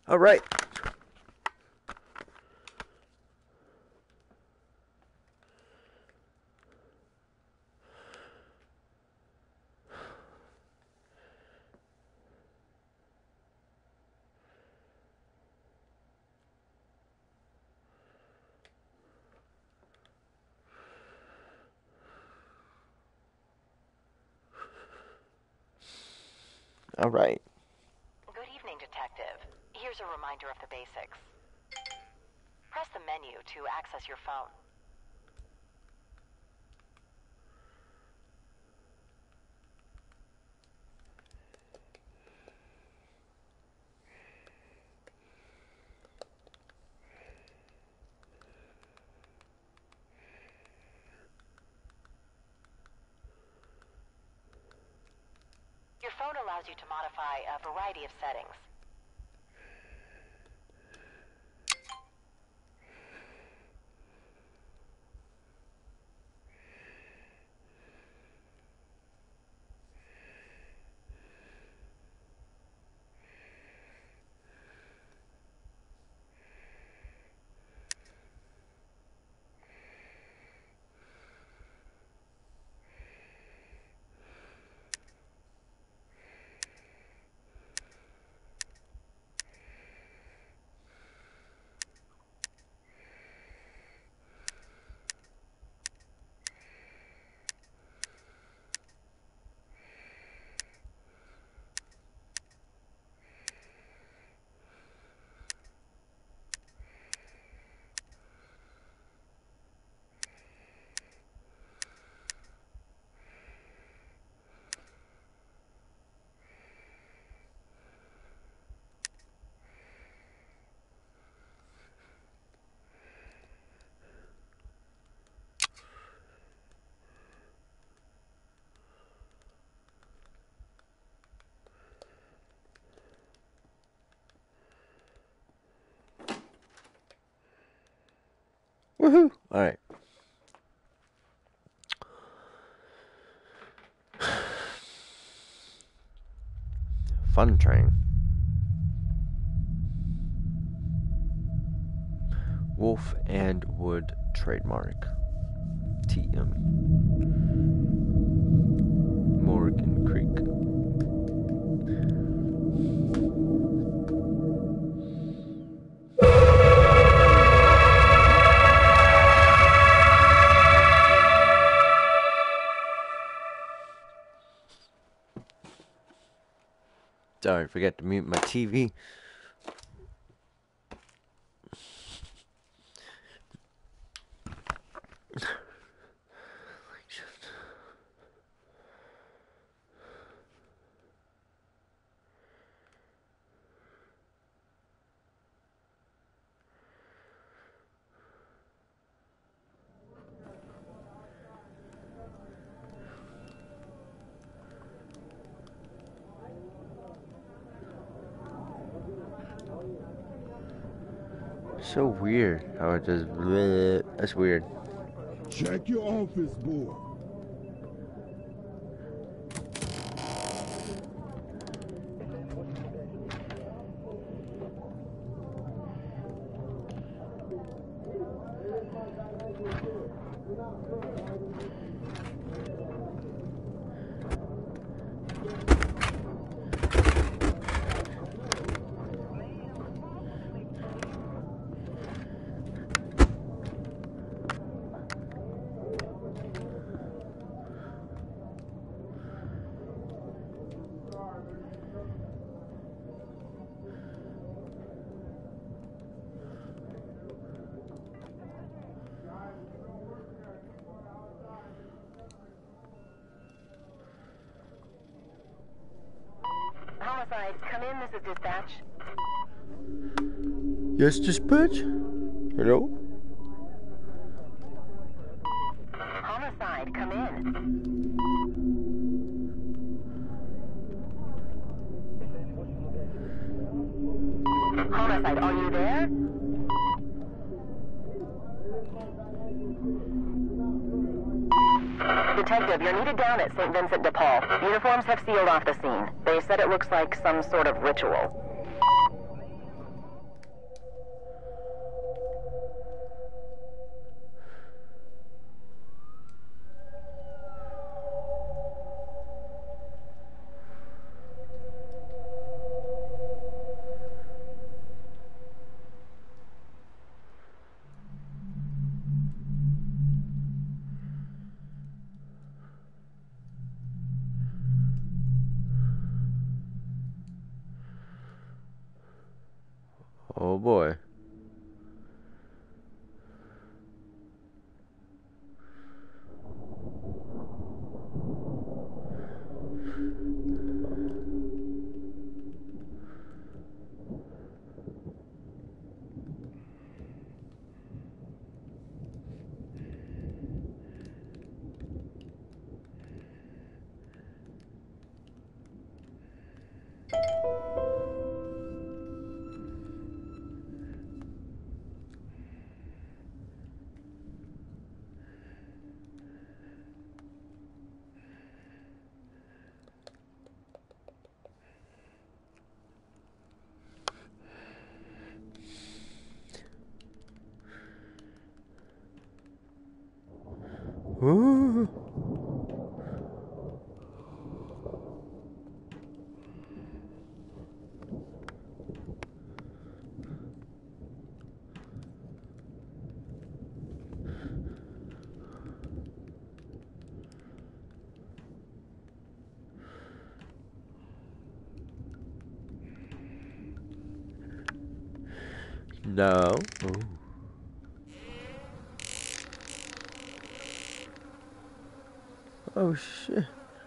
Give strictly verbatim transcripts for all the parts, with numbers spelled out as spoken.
All right. All right. Good evening, Detective. Here's a reminder of the basics. Press the menu to access your phone. Your phone allows you to modify a variety of settings. Woohoo! All right. Fun train. Wolf and Wood trademark. T M. Morgan Creek. Sorry, I forgot to mute my T V. So weird how it just bleh. That's weird. Check your office board. Homicide, come in, this is dispatch. Yes, dispatch? Hello? Homicide, come in. Homicide, are you there? Detective, you're needed down at Saint Vincent de Paul. Uniforms have sealed off the scene. They said it looks like some sort of ritual. Oh boy. Ooh. No. Ooh. Oh shit.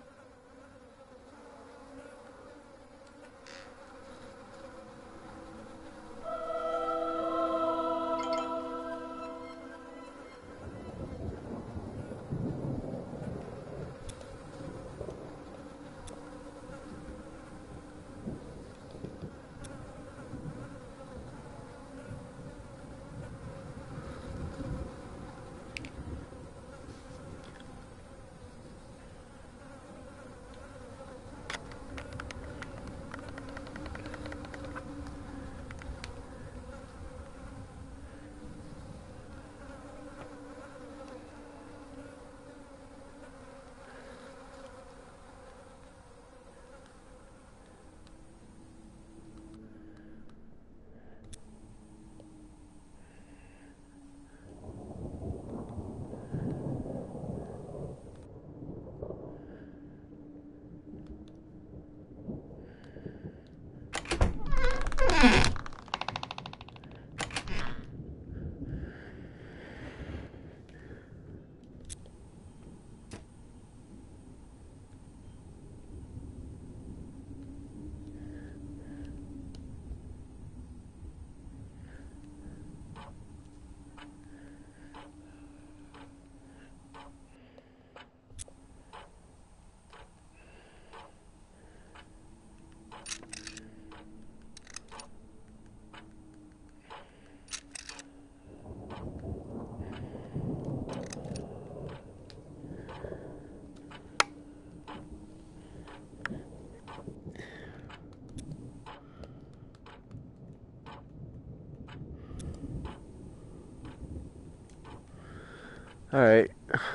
All right.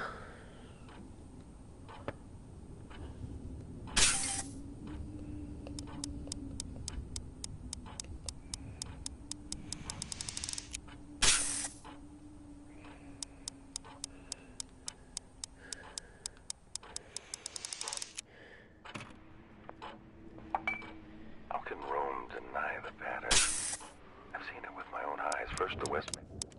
How can Rome deny the pattern? I've seen it with my own eyes. First the West.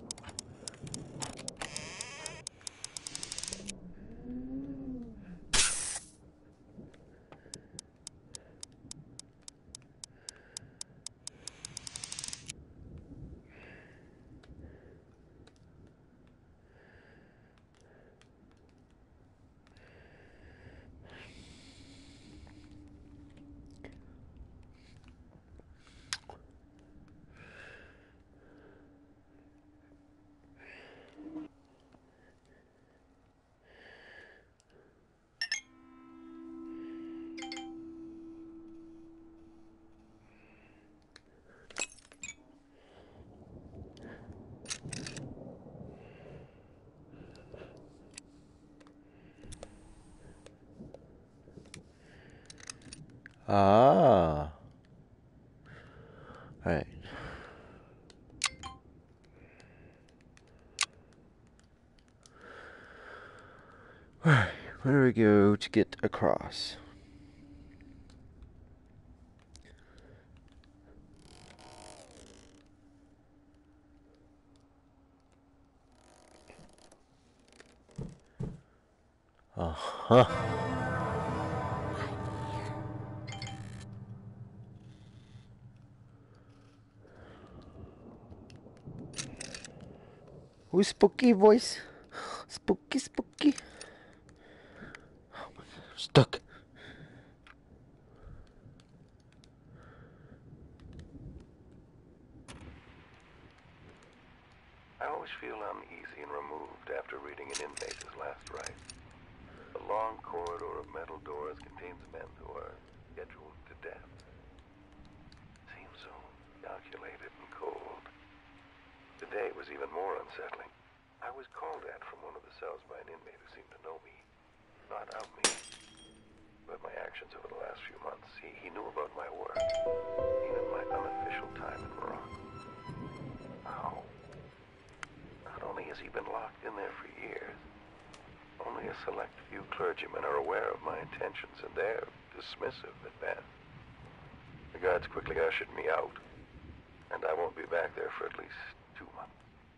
Ah. All right. All right. Where do we go to get across? Uh-huh. Ooh, spooky voice. Spooky, spooky. Oh my God, I'm stuck. I always feel uneasy and removed after reading an inmate's last rites. The long corridor of metal doors contains men who are scheduled to death. Seems so calculated and cold. Today was even more unsettling. I was called at from one of the cells by an inmate who seemed to know me. Not of me, but my actions over the last few months. He, he knew about my work, even my unofficial time in Morocco. How? Not only has he been locked in there for years, only a select few clergymen are aware of my intentions, and they're dismissive at best. The guards quickly ushered me out, and I won't be back there for at least two months.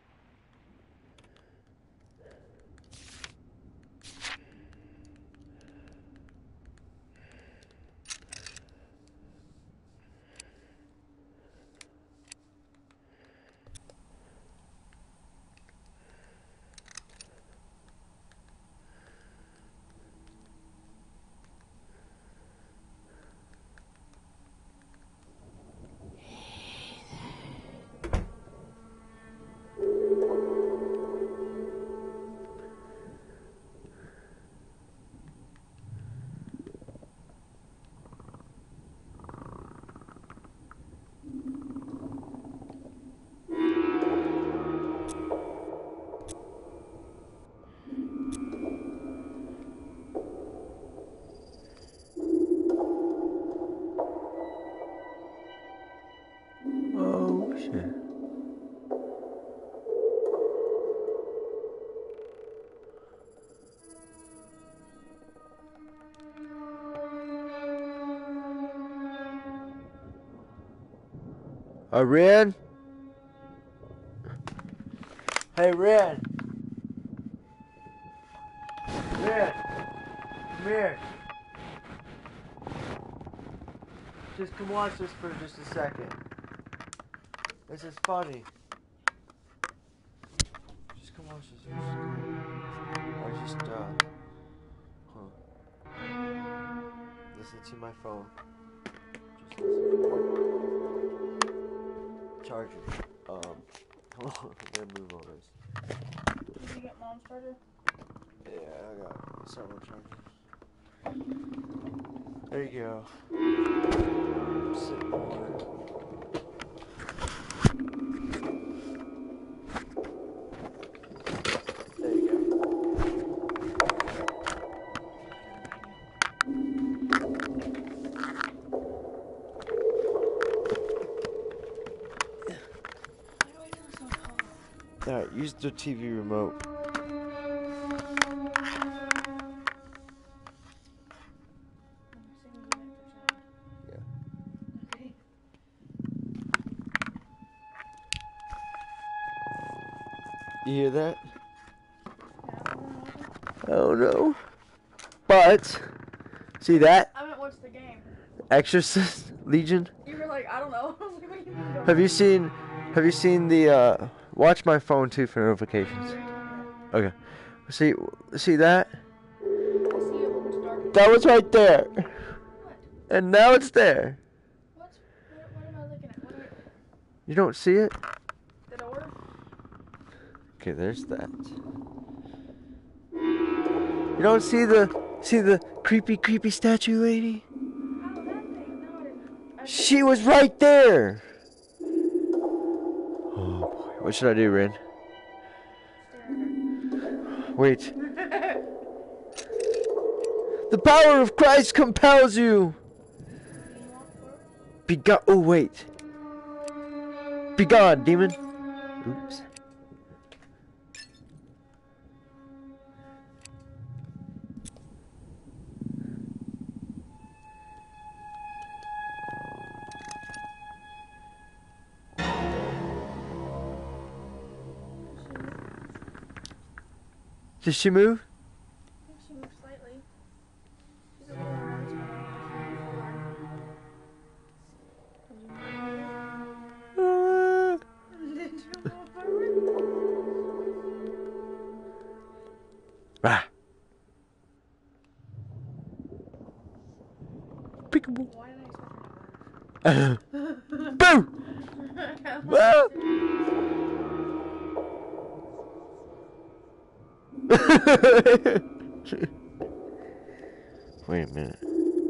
Oh, shit. Uh, Ren? Hey, Ren. Ren. Come here. Just come watch this for just a second. This is funny. Just come watch this. Or just, uh... Huh. Listen to my phone. Just listen. Charger. Um, hold on. I'm gonna move all this. Did you get mom's charger? Yeah, I got several chargers. There you go. Sit here. There you go. Alright, use the T V remote. You hear that? I don't know. But, see that? I haven't watched the game. Exorcist Legion? You were like, I don't know. What do you mean? Have you seen, have you seen the, uh, watch my phone too for notifications. Okay. See, see that? I see it when it's dark. That was right there. What? And now it's there. What's, what, what am I looking at? What are, You don't see it? the door? Okay, there's that. You don't see the, see the creepy, creepy statue lady? Oh, that thing. No, I didn't. I She was right there. Oh boy, what should I do, Ren? Wait. The power of Christ compels you. Be gone. Oh wait. Be gone, demon. Oops. Did she move? think she moved slightly. Boo! Ah! Wait a minute.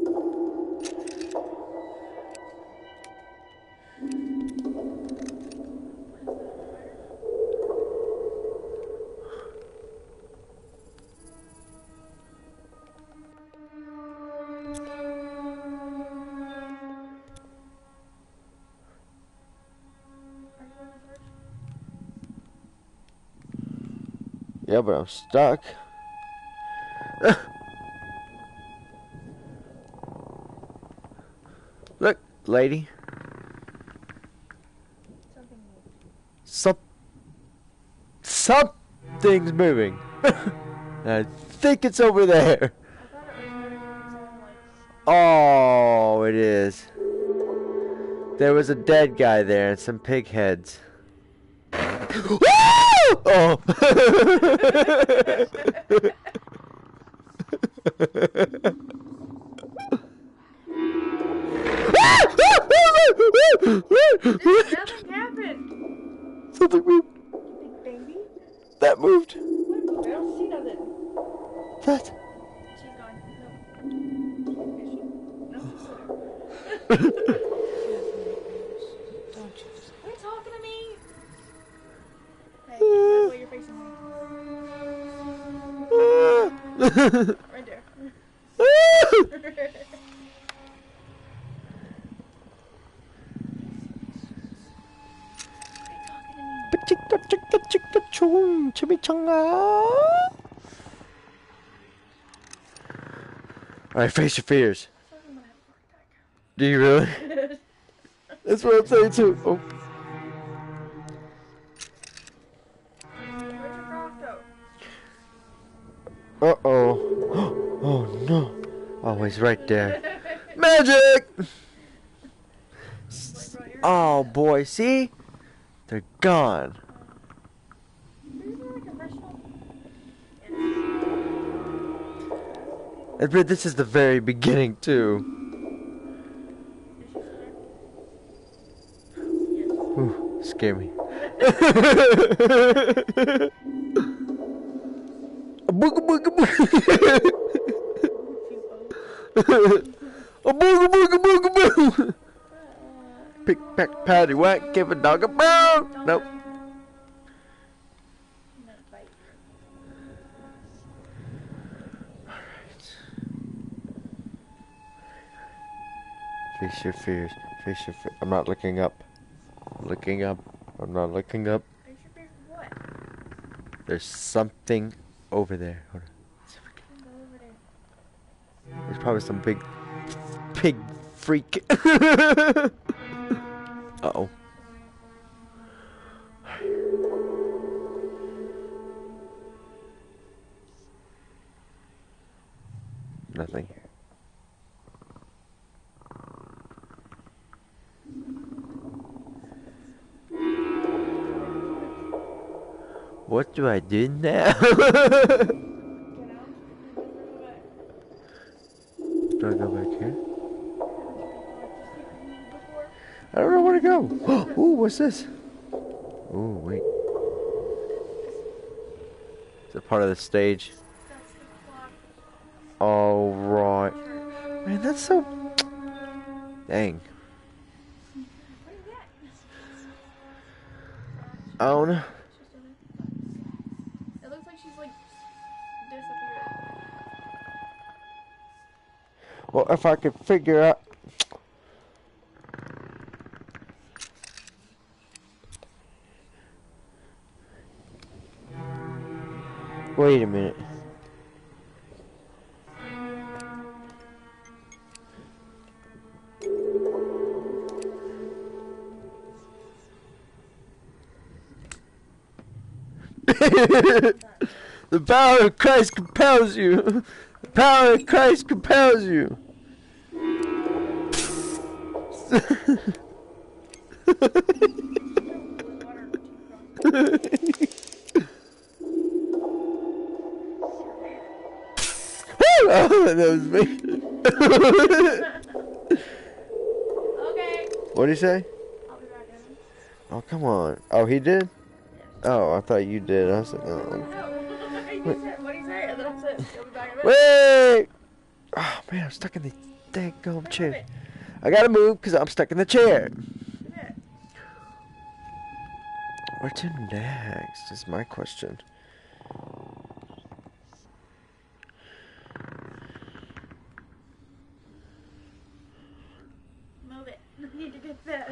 Yeah, but I'm stuck. Look, lady. Some something's moving. I think it's over there. Oh, it is. There was a dead guy there and some pig heads. Oh. Nothing happened. Something moved. Big baby? That moved. What? I don't see nothing. That. She's gone. No. No. Are you talking to me? Hey, that's why you're facing me. Right there. Alright, face your fears. Do you really? That's what I'm saying too. Oh. Where's your frog though? Uh oh. Oh no. Oh, he's right there. Magic! Oh boy, see? They're gone. I bet this is the very beginning too. Ooh, scare me. A booga booga booga. A booga booga booga boo. Pick pack patty whack, give a dog a bone. Nope. Face your fears. Face your fears. I'm not looking up. I'm looking up. I'm not looking up. Face your fears for what? There's something over there. Hold on. Go over there. There's probably some big pig freak. Uh oh. Nothing. What do I do now? Get out. Do I go back here? I don't know where to go. Ooh, what's this? Ooh, wait. Is it part of the stage? That's the clock. All right. Man, that's so... Dang. What is that? I don't know. She's still there. It looks like she's like disappeared. Well, if I could figure out... Wait a minute. The power of Christ compels you. The power of Christ compels you. Oh, that was me. Okay. What'd he say? I'll be back in a minute. Oh, come on. Oh, he did? Oh, I thought you did. I was like, oh. He said, what'd he say? And then I said, he'll be back in a minute. Wait! Oh, man, I'm stuck in the dang chair. I gotta move because I'm stuck in the chair. Yeah. Where to next is my question. Move it. I need to get this.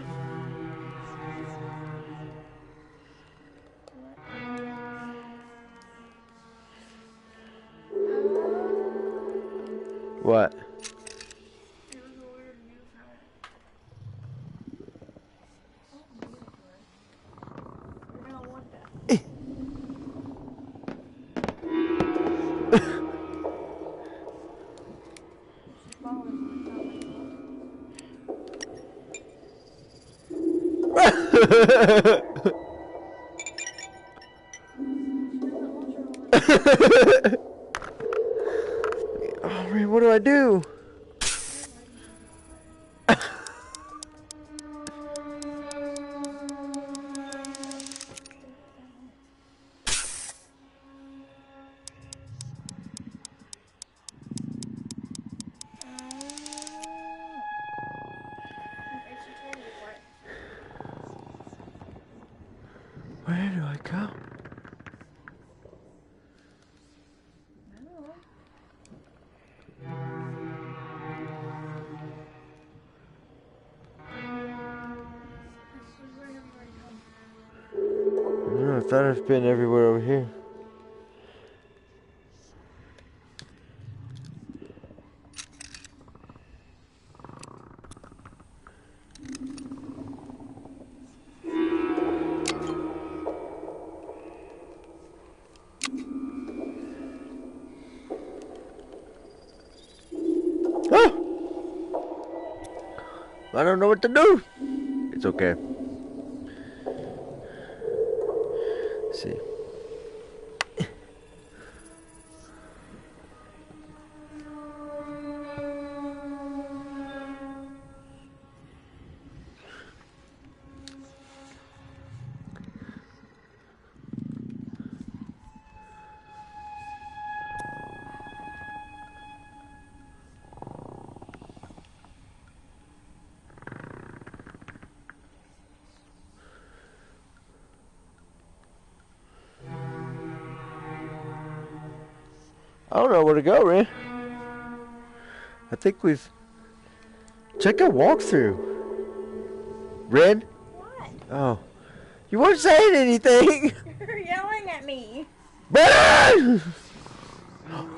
What? It was a weird new comment. You're gonna want that. She's following Oh man, what do I do? Where do I go? No, I thought I've been everywhere over here. Ah! I don't know what to do. It's okay. Let's see. I don't know where to go, Ren. I think we've... Check out walkthrough. Ren? What? Oh. You weren't saying anything! You're yelling at me. Brennan! I'm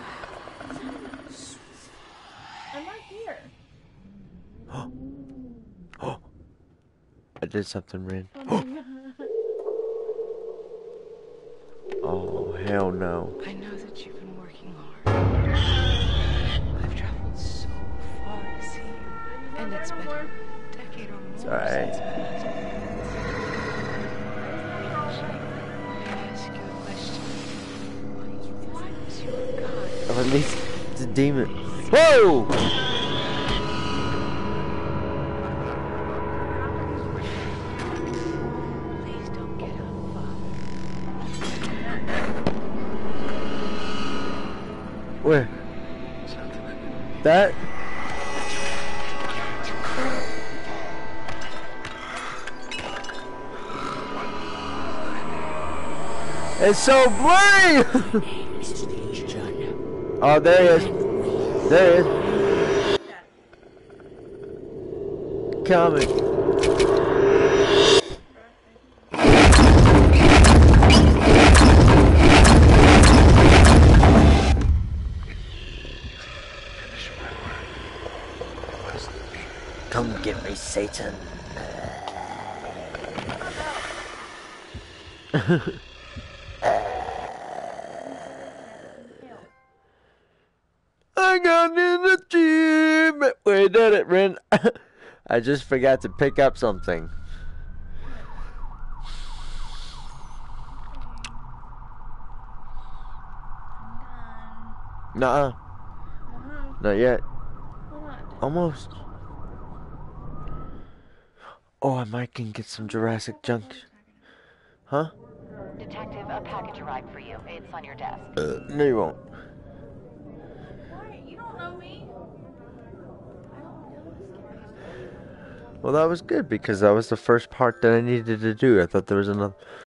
right here. Oh. I did something, Ren. Oh, hell no. I know that you've been working hard. I've traveled so far to see you, and it's been a decade or more It's alright. since my last May I ask you a question? Why was your God? Or at least it's a demon. Whoa! Please don't get up, Father. Where? That? It's so blurry! Oh, there he is. There he is. Coming. Come get me, Satan. I got in the gym. We did it, Ren. I just forgot to pick up something. Nuh-uh. Uh-huh. Not yet. Hold on. Almost. Oh, I might can get some Jurassic Junction. Huh? Detective, a package arrived for you. It's on your desk. Uh, no, you won't. Why? You don't know me. I don't deal with scary stuff. Well, that was good because that was the first part that I needed to do. I thought there was another.